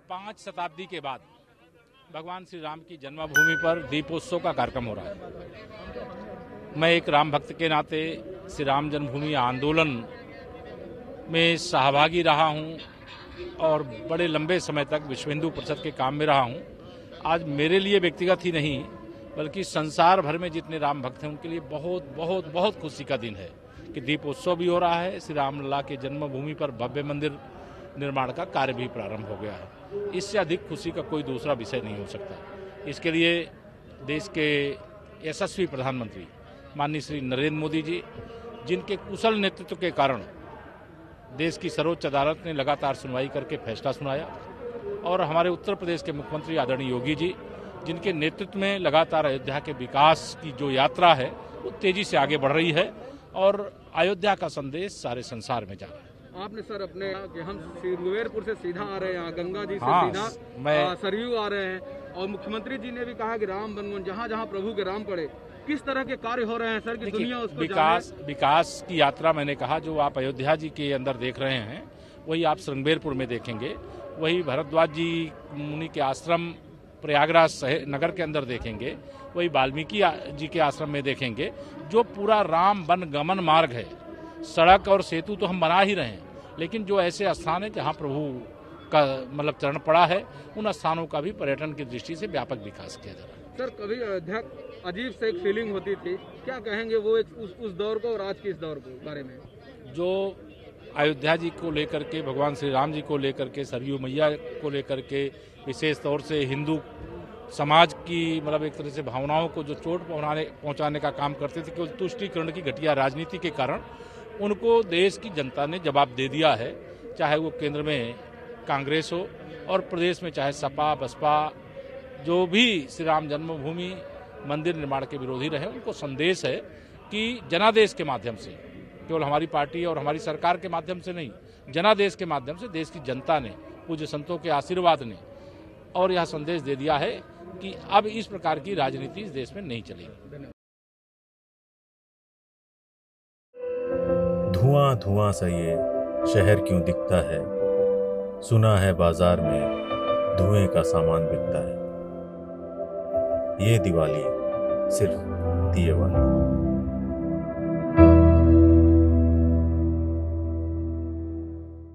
5 शताब्दी के बाद भगवान श्री राम की जन्मभूमि पर दीपोत्सव का कार्यक्रम हो रहा है। मैं एक राम भक्त के नाते श्री राम जन्मभूमि आंदोलन में सहभागी रहा हूं और बड़े लंबे समय तक विश्व हिंदू परिषद के काम में रहा हूं। आज मेरे लिए व्यक्तिगत ही नहीं बल्कि संसार भर में जितने राम भक्त हैं उनके लिए बहुत बहुत बहुत खुशी का दिन है कि दीपोत्सव भी हो रहा है। श्री रामलला के जन्मभूमि पर भव्य मंदिर निर्माण का कार्य भी प्रारंभ हो गया है। इससे अधिक खुशी का कोई दूसरा विषय नहीं हो सकता। इसके लिए देश के यशस्वी प्रधानमंत्री माननीय श्री नरेंद्र मोदी जी, जिनके कुशल नेतृत्व के कारण देश की सर्वोच्च अदालत ने लगातार सुनवाई करके फैसला सुनाया, और हमारे उत्तर प्रदेश के मुख्यमंत्री आदरणीय योगी जी, जिनके नेतृत्व में लगातार अयोध्या के विकास की जो यात्रा है वो तेजी से आगे बढ़ रही है और अयोध्या का संदेश सारे संसार में जा रहा है। आपने सर अपने कि हम श्रीरंगवेरपुर से सीधा आ रहे हैं, यहाँ गंगा जी से सीधा सरयू आ रहे हैं, और मुख्यमंत्री जी ने भी कहा कि राम बनवन जहाँ जहाँ प्रभु के राम पड़े। किस तरह के कार्य हो रहे हैं सर कि दुनिया उसको विकास की यात्रा, मैंने कहा जो आप अयोध्या जी के अंदर देख रहे हैं वही आप श्रृंगेरपुर में देखेंगे, वही भरद्वाज जी मुनि के आश्रम प्रयागराज नगर के अंदर देखेंगे, वही वाल्मीकि जी के आश्रम में देखेंगे। जो पूरा राम वन गमन मार्ग है, सड़क और सेतु तो हम बना ही रहे हैं, लेकिन जो ऐसे स्थान है जहाँ प्रभु का मतलब चरण पड़ा है, उन स्थानों का भी पर्यटन की दृष्टि से व्यापक विकास किया जा रहा है। सर कभी अयोध्या अजीब से एक फीलिंग होती थी, क्या कहेंगे वो उस दौर को और आज के इस दौर के बारे में? जो अयोध्या जी को लेकर के, भगवान श्री राम जी को लेकर के, सरयू मैया को लेकर के, विशेष तौर से हिंदू समाज की मतलब एक तरह से भावनाओं को जो चोट पहुंचाने का काम करते थे, केवल तुष्टीकरण की घटिया राजनीति के कारण उनको देश की जनता ने जवाब दे दिया है। चाहे वो केंद्र में कांग्रेस हो और प्रदेश में चाहे सपा बसपा, जो भी श्री राम जन्मभूमि मंदिर निर्माण के विरोधी रहे, उनको संदेश है कि जनादेश के माध्यम से, केवल हमारी पार्टी और हमारी सरकार के माध्यम से नहीं, जनादेश के माध्यम से देश की जनता ने, पूज्य संतों के आशीर्वाद ने और यह संदेश दे दिया है कि अब इस प्रकार की राजनीति इस देश में नहीं चलेगी। धुआं धुआं सा ये शहर क्यों दिखता है, सुना है बाजार में धुएं का सामान बिकता है। ये दिवाली सिर्फ दिए वाली।